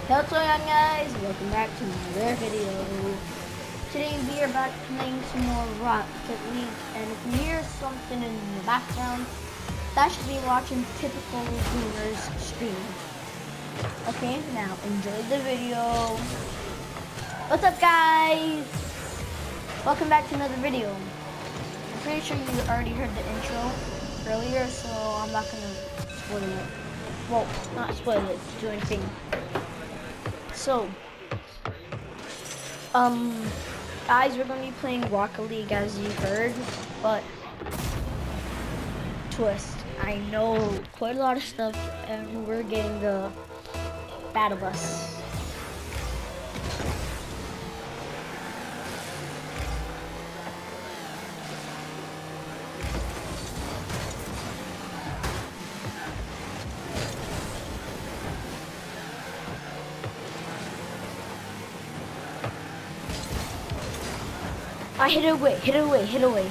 Hey, what's going on, guys? Welcome back to another video. Today we are back playing some more Rocket League, and if you hear something in the background, that should be watching typical boomers stream. Okay, now enjoy the video. What's up, guys? Welcome back to another video. I'm pretty sure you already heard the intro earlier, so I'm not gonna spoil it. Well, not spoil it, do anything. So, guys, we're gonna be playing Rocket League as you heard, but twist. I know quite a lot of stuff, and we're getting the battle bus. I hit it away, hit it away, hit it away.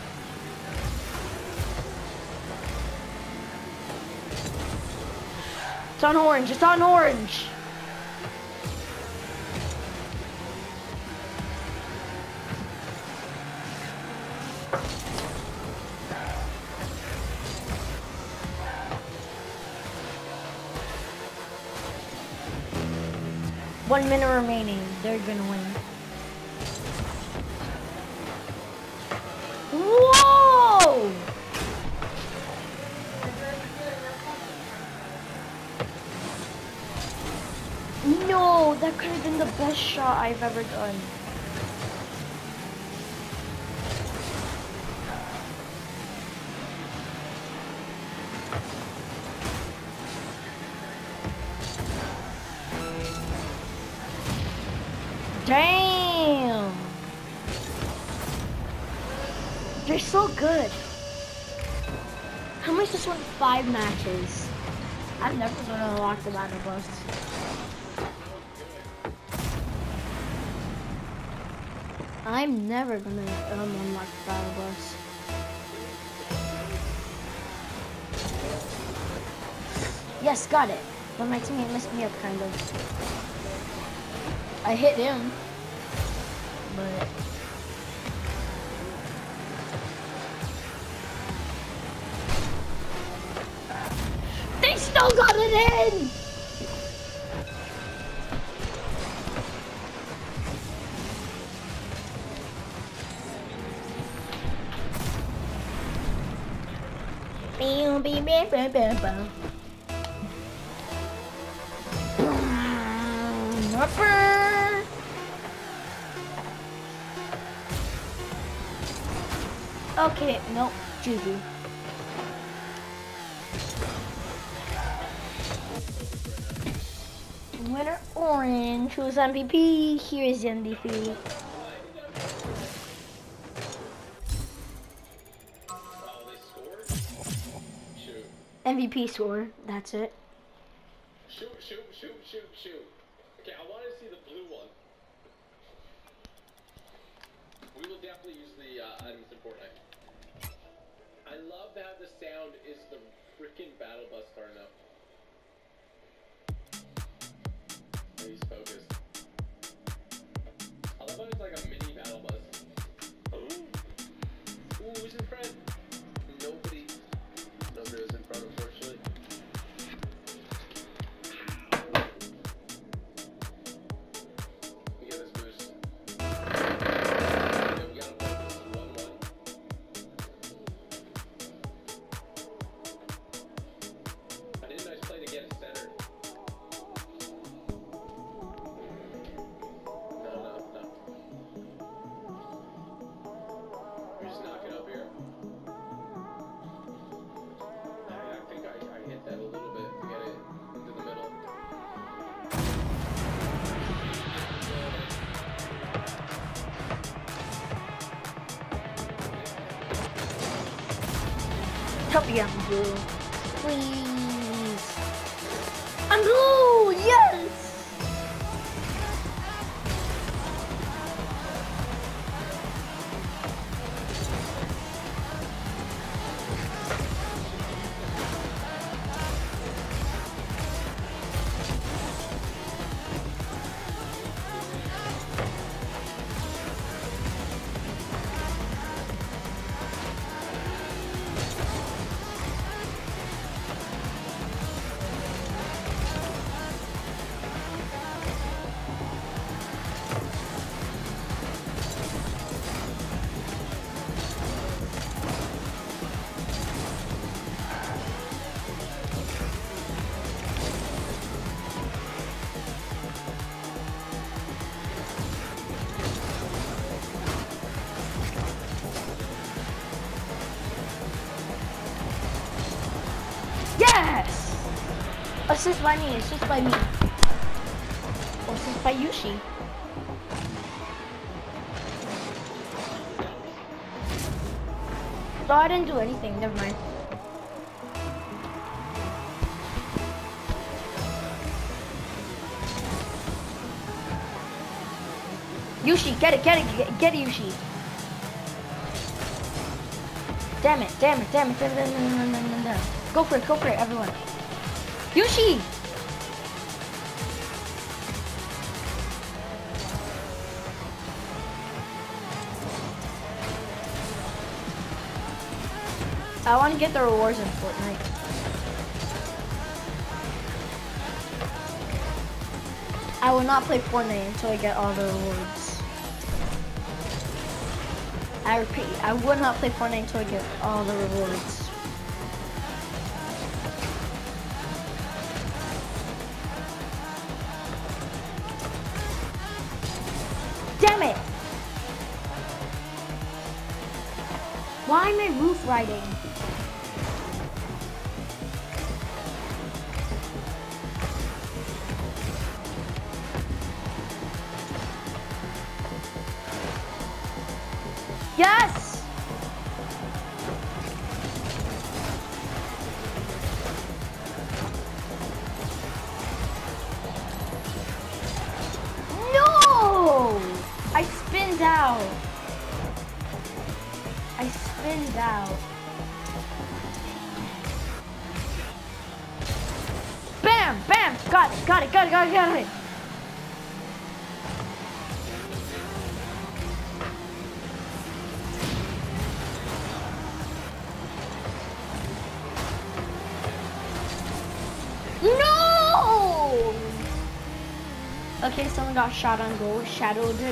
It's on orange, it's on orange. One minute remaining, they're gonna win. Whoa! No, that could have been the best shot I've ever done. Damn! They're so good. How much just won 5 matches? I've never gonna unlock the battle bus. I'm never gonna unlock the battle bus. Yes, got it. But my teammate messed me up kind of. I hit him, but they still got it in! Okay, nope, GG. Winner orange, who's MVP? Here is the MVP. MVP score, that's it. Shoot. Okay, I want to see the blue one. We will definitely use the items in Fortnite. I love how the sound is the freaking battle bus starting up. He's focused. I love how it's like a mini battle bus. Ooh, who's in front? Nobody was in front, unfortunately. We get this boost. Yeah, we gotta play this 1-1. I did a nice play to get it centered. No. We just knock it up here. I think I hit that a little bit to get it into the middle. Help me out, blue. Please. I'm blue, yes! just by me. It's just by me. Or it's just by Yushi. No, I didn't do anything. Never mind. Yushi, get it, Yushi. Damn it. Go for it, everyone. Yushi! I want to get the rewards in Fortnite. I will not play Fortnite until I get all the rewards. I repeat, I would not play Fortnite until I get all the rewards. Damn it! Why am I roof riding? Yes! No! I spinned out. Bam! Got it. No! Okay, someone got shot on goal. Shadow did.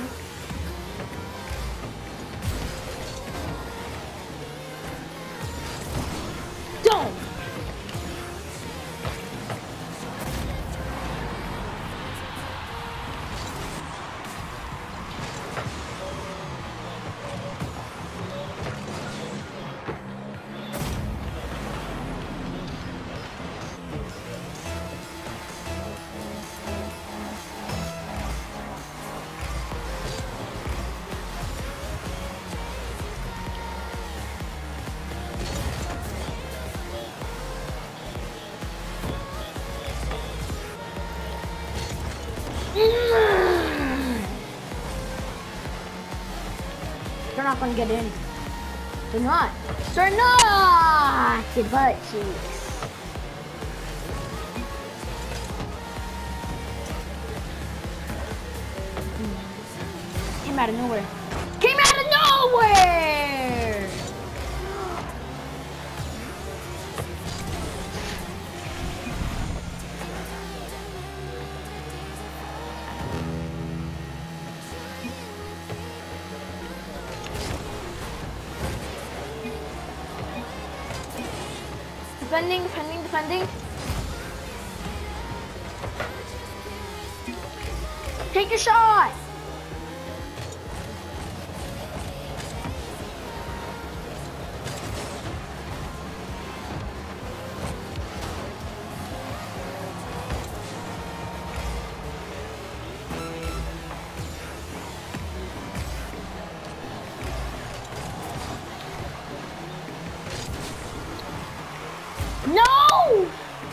Don't! They're not gonna get in. They're not. Your butt cheeks. Came out of nowhere. Defending. Take your shot. No!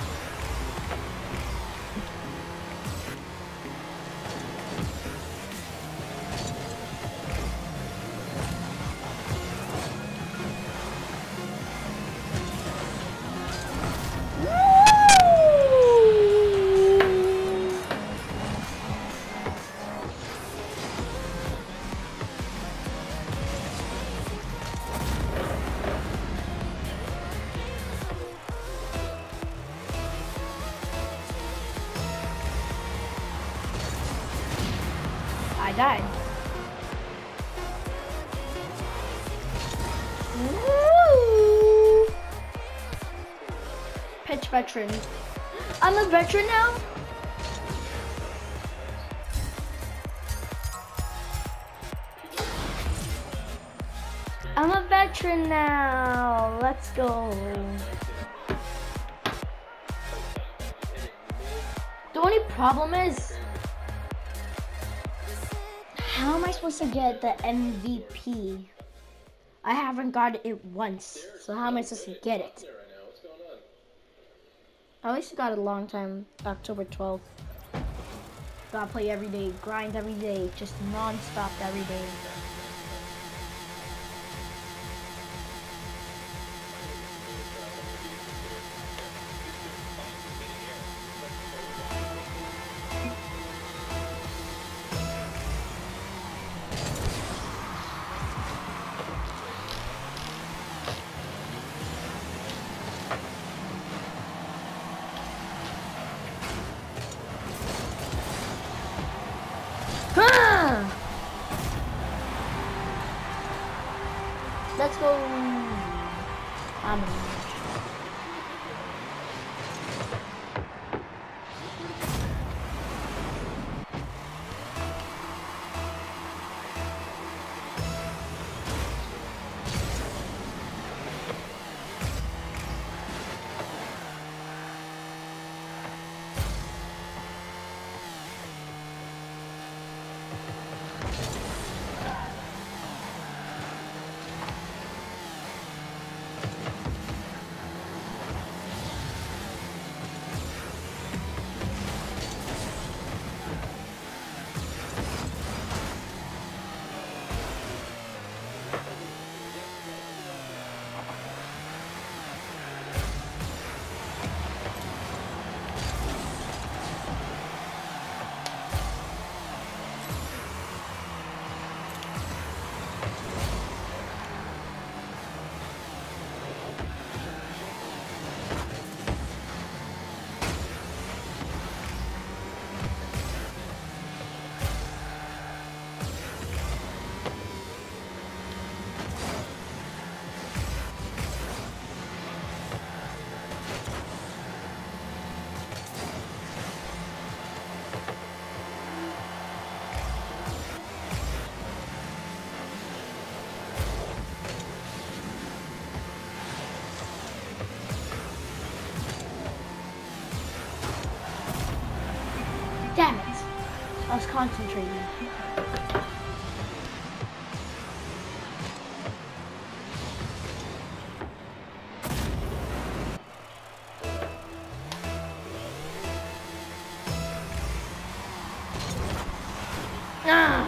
I died. Woo! Pitch veteran. I'm a veteran now? I'm a veteran now. Let's go. The only problem is, how am I supposed to get the MVP? I haven't got it once, so how am I supposed to get it? I at least got it a long time, October 12th. Gotta play every day, grind every day, just non-stop every day. Let's go. Damn it. I was concentrating. Ah!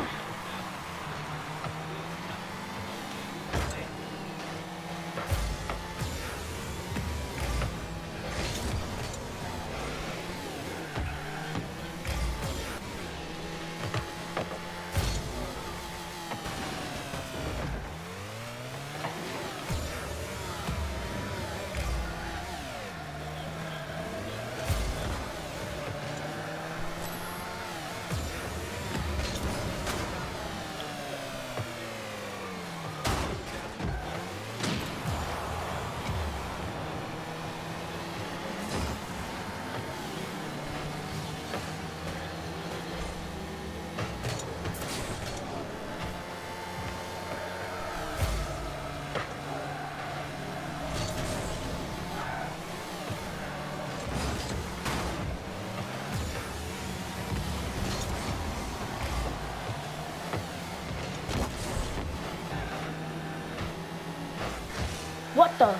What the?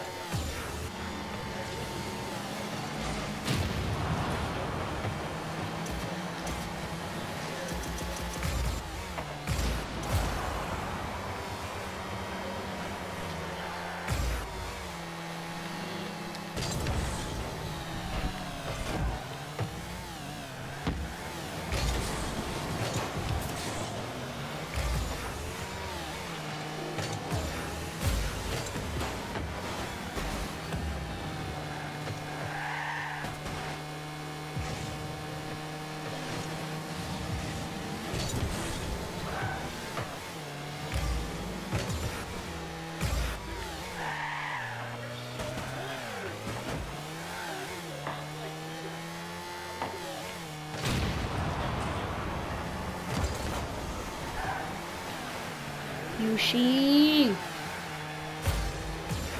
Yushi!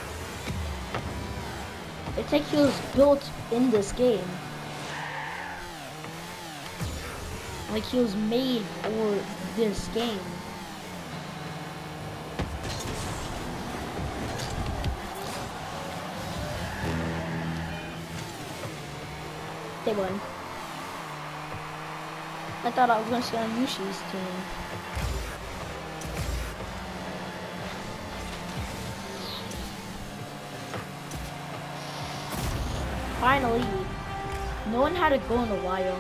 It's like he was built in this game. Like he was made for this game. They won. I thought I was going to stay on Yushi's team. Finally, no one had a goal in a while.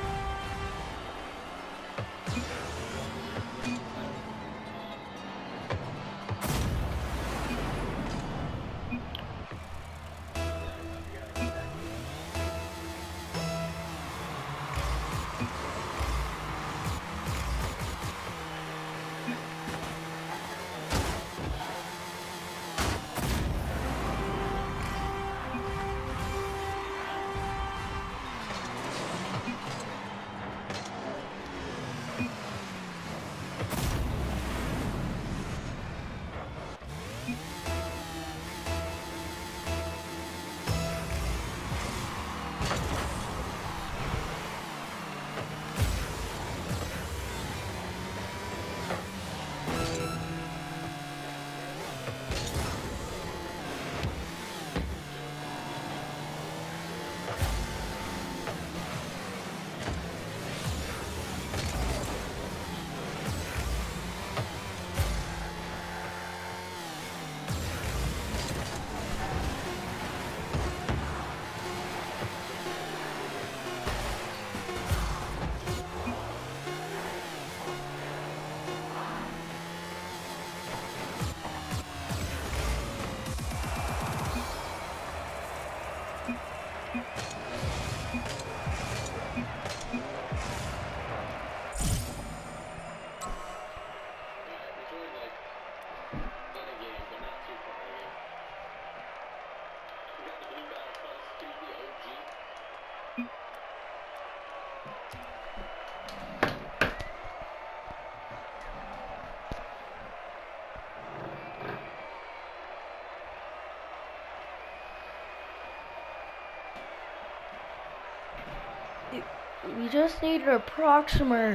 We just need an approximate.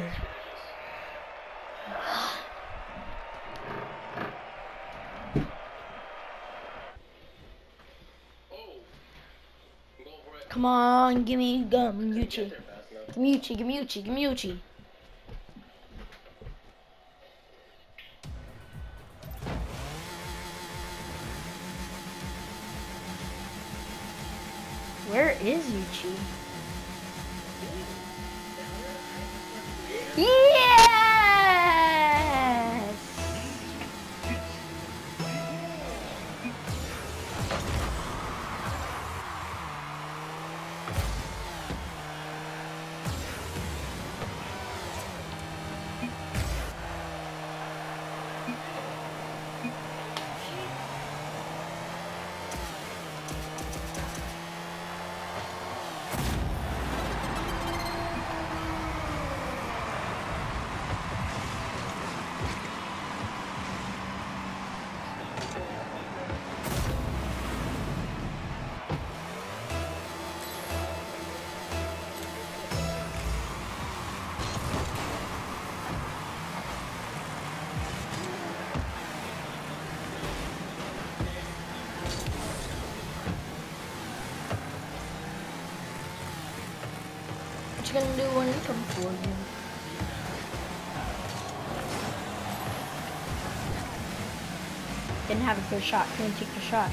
Come on, give me Yuchi. Give me Yuchi, give me Yuchi, give me Yuchi. Where is Yuchi? Yes! What you gonna do when it comes for you? Didn't have a good shot. Couldn't take the shot.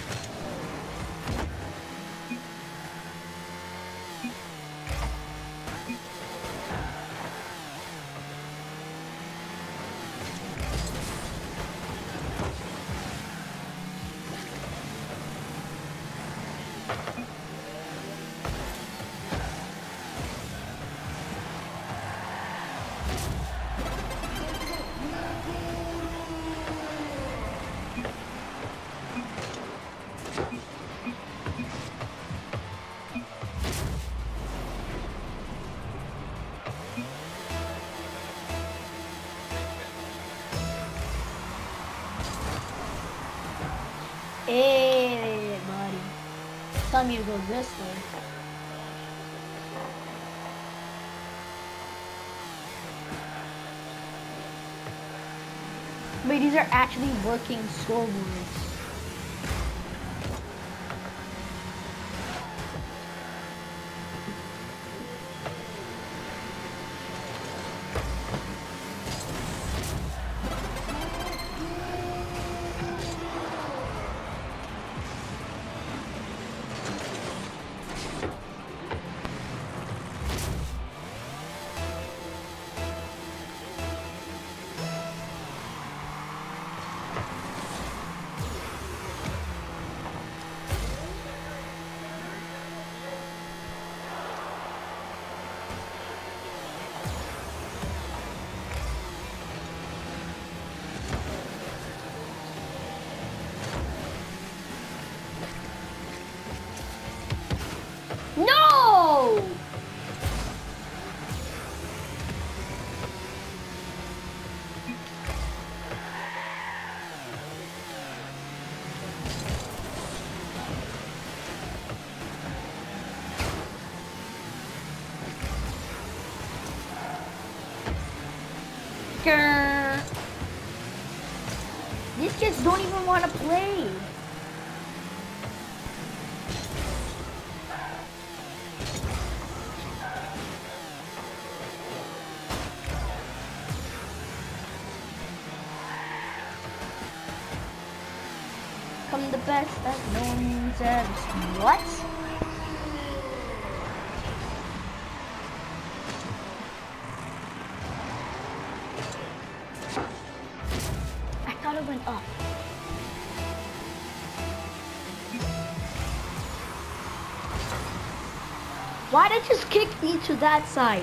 Hey, buddy. Tell me to go this way. But these are actually working scoreboards. No! Grr. These kids don't even want to play. I'm the best that no one's ever seen. What? I thought it went up. Why'd I just kick me to that side?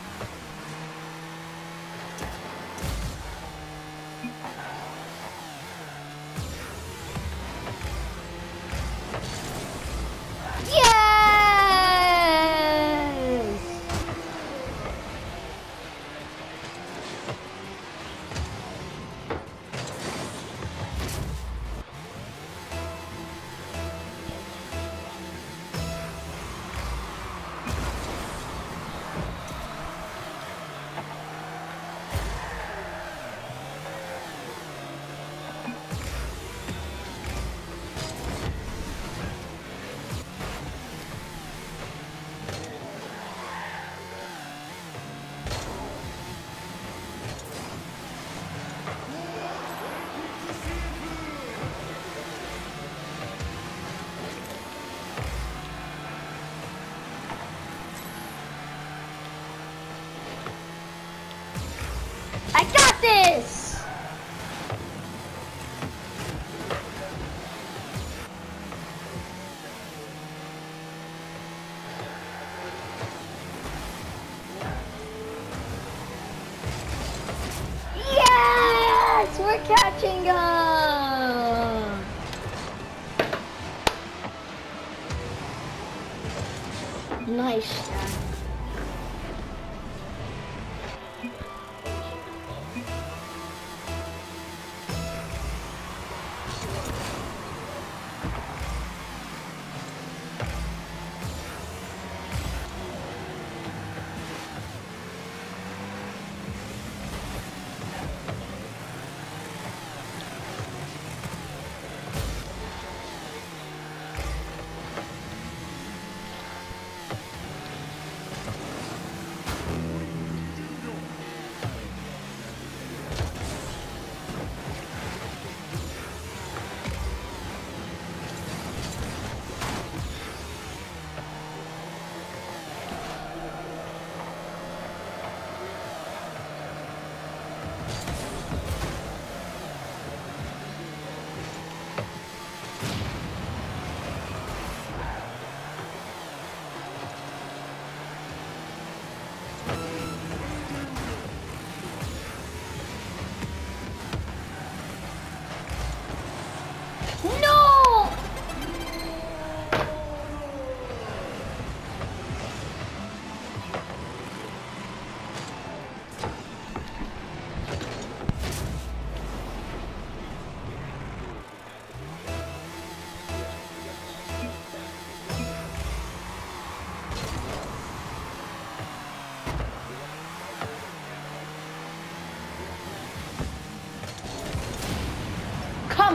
Yes! I got this! Yes! We're catching up! Nice shot.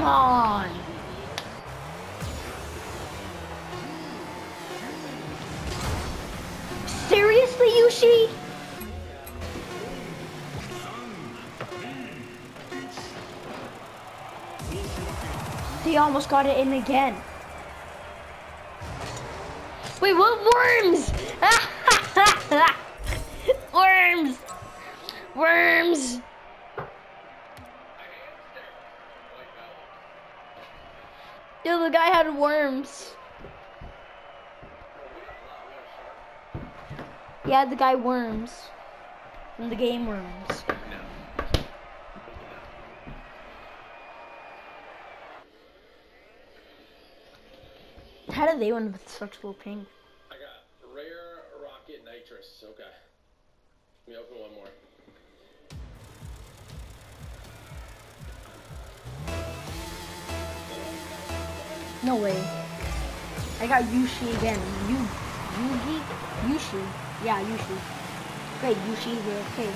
Come on. Seriously, Yushi? He almost got it in again. Wait, what worms? Worms! Worms! Yo, the guy had worms. Yeah, the guy worms. From the game Worms. How did they win with such low ping? I got rare rocket nitrous. Okay. Let me open one more. No way. I got Yushi again. Yugi? Yushi. Yeah, Yushi. Great, Yushi here. Okay.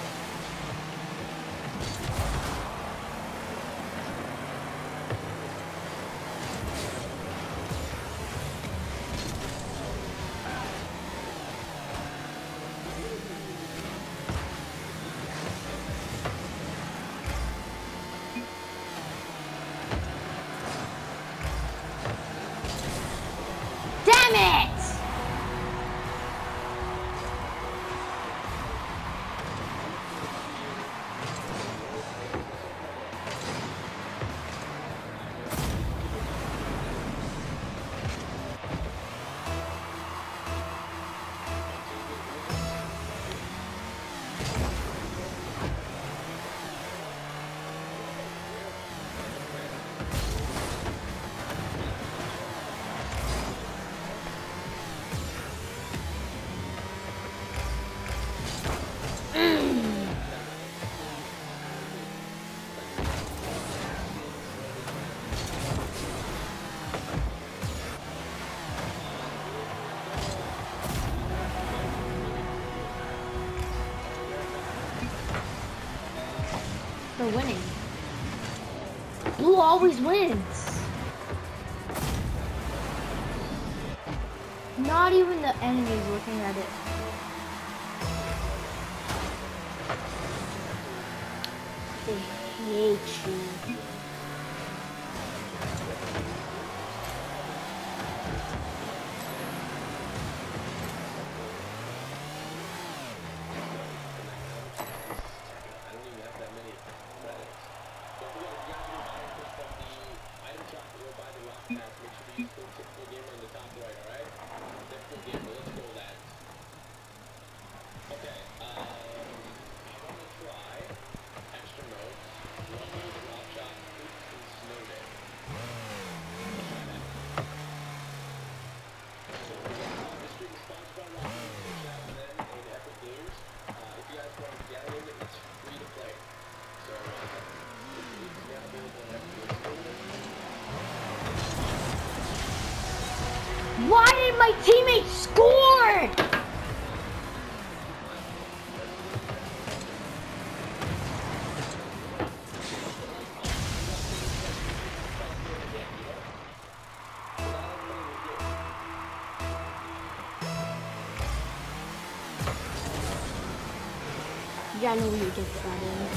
Damn it! They're winning. Blue always wins. Not even the enemy's looking at it. They hate you. Why did my teammate score? Yeah, I know you did that in.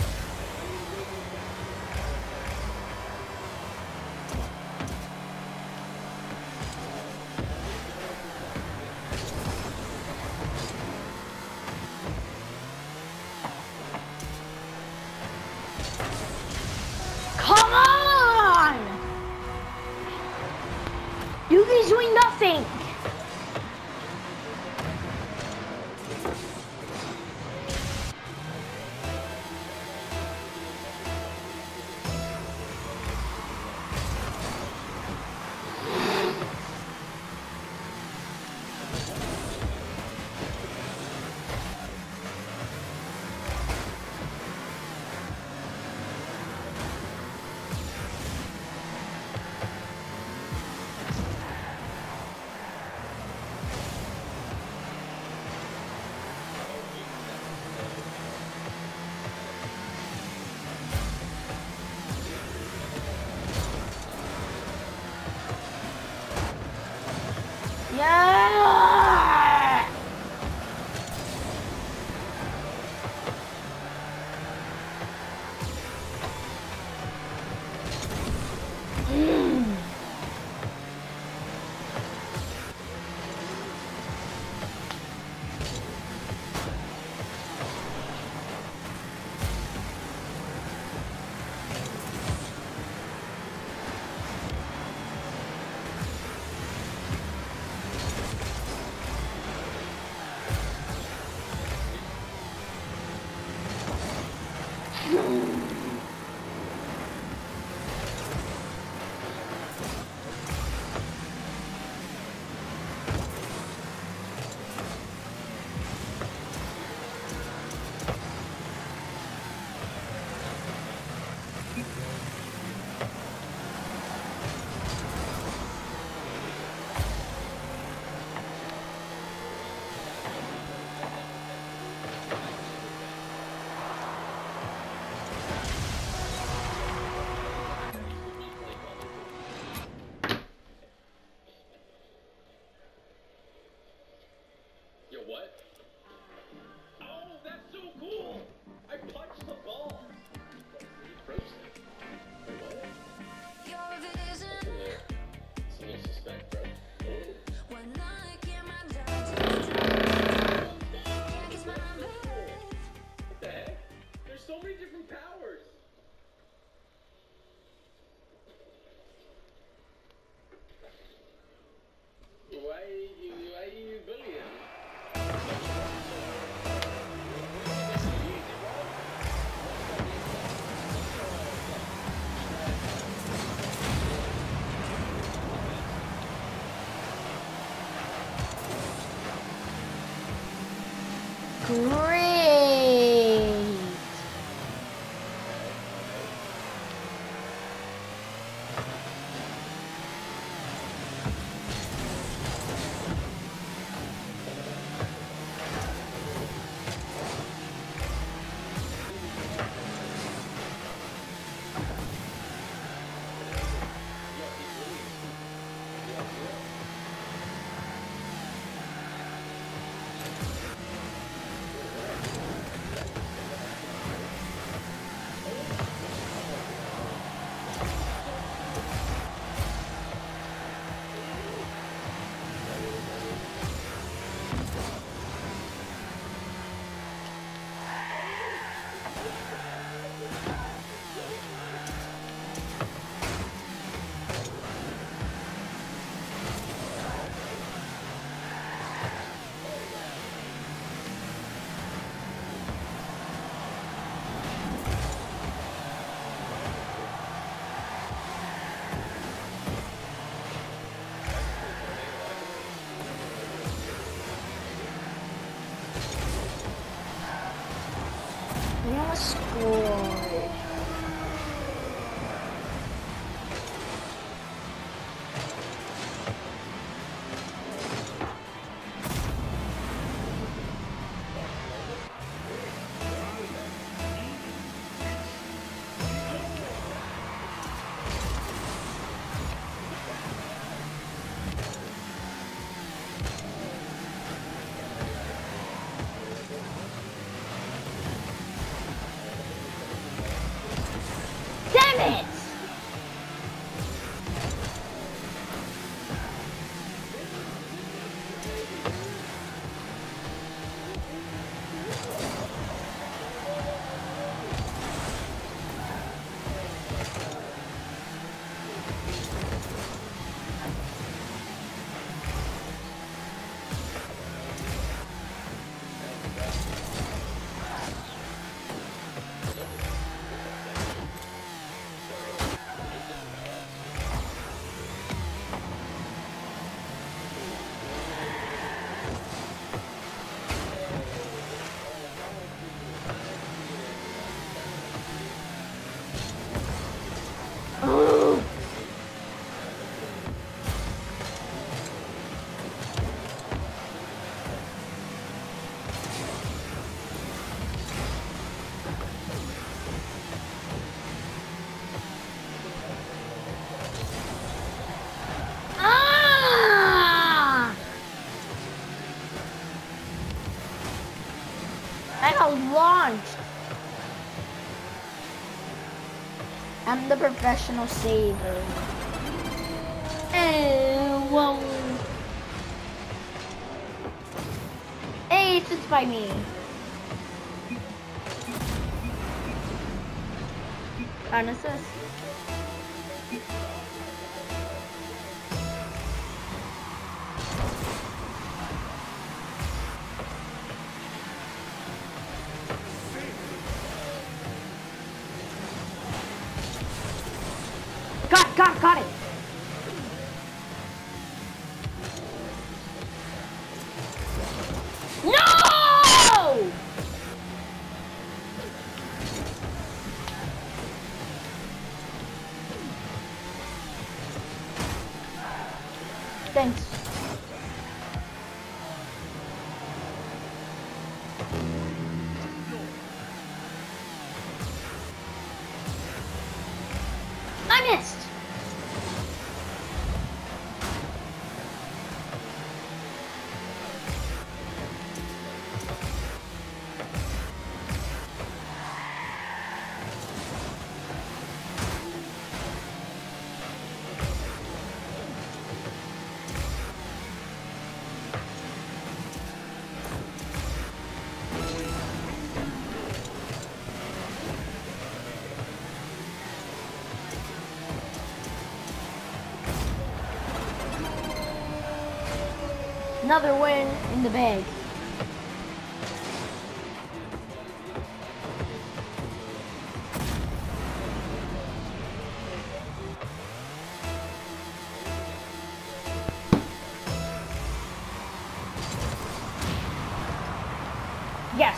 Come on! Yugi's doing nothing. Yo, what? Oh, that's so cool! I punched the ball! You approached it. Wait, what? It's a little suspect, bro. What the heck? There's so many different powers! Why are you bullying? Great. We almost scored. Damn it! Oh. Ah! I got launched. I'm the professional saver. Whoa. Hey, it's just by me. An assist. another win in the bag. Yes.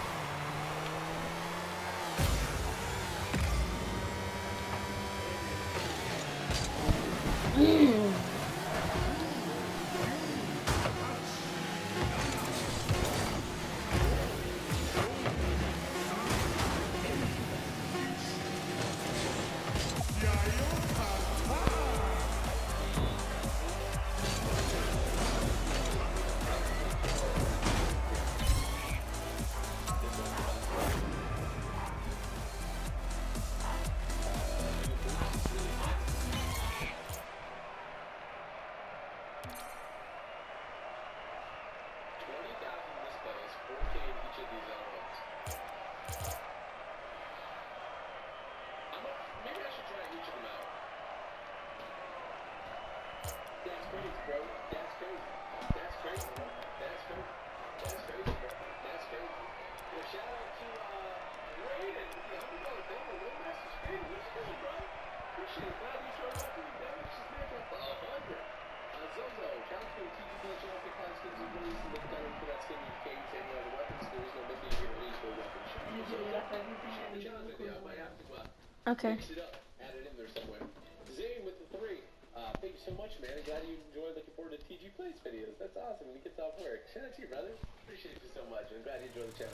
Okay. Mix it up, add it in there somewhere. Zane with the 3. Thank you so much, man. I'm glad you enjoyed. Looking forward to TG Plays videos. That's awesome. We get to work. Shout out to you, brother. Appreciate you so much. I'm glad you enjoyed the channel.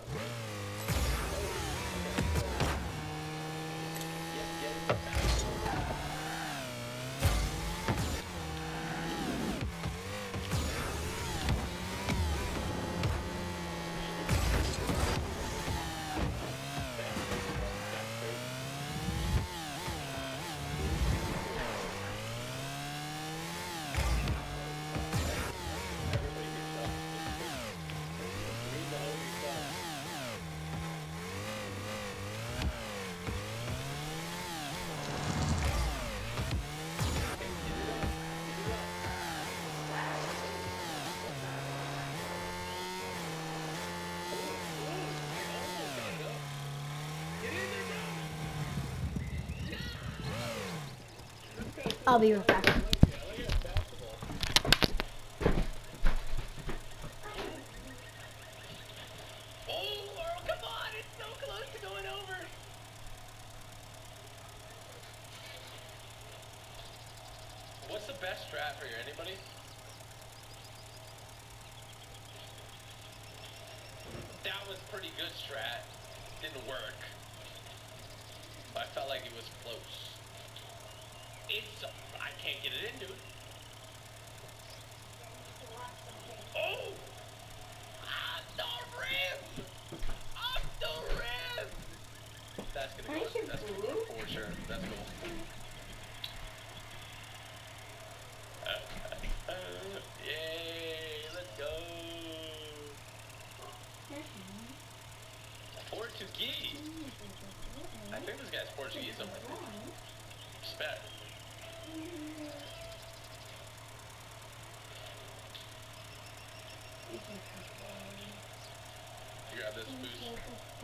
I'll be right back. What's the best strat for you? Anybody? That was pretty good strat. Didn't work. But I felt like it was close. I can't get it in, dude. Oh! Off the rim! Off the rim! That's gonna go. That's gonna go for sure. That's cool. Yay! Let's go! Portuguese. I think this guy's Portuguese. Respect. You grab this boost.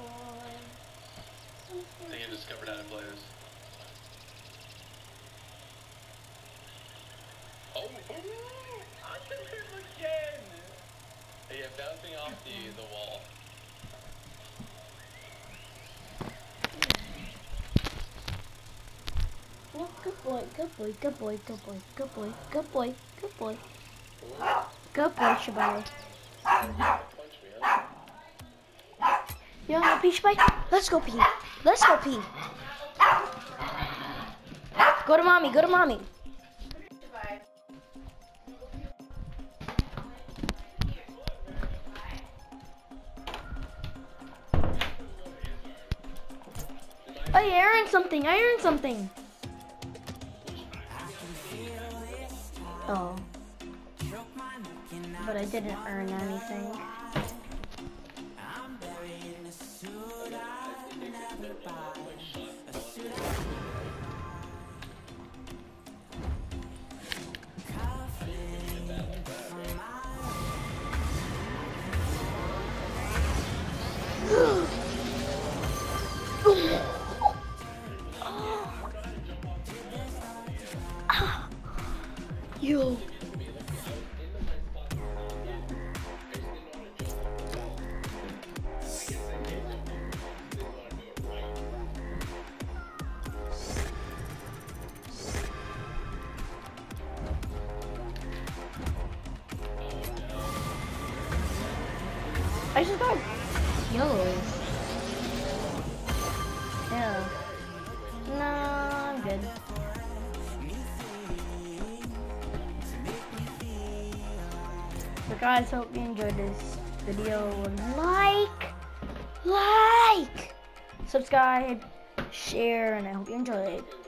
I think I discovered how to play this. Oh! On the rim again! Yeah, bouncing off the wall. Oh, good boy, good boy, good boy, good boy, good boy, good boy, good boy. Good boy, Shibari. You wanna pee, Shibari? Let's go pee. Let's go pee. Go to mommy, go to mommy. I earned something, I earned something. Oh. But I didn't earn anything. I just got kills. Yeah. No, I'm good. So guys, hope you enjoyed this video. Like, subscribe, share, and I hope you enjoyed.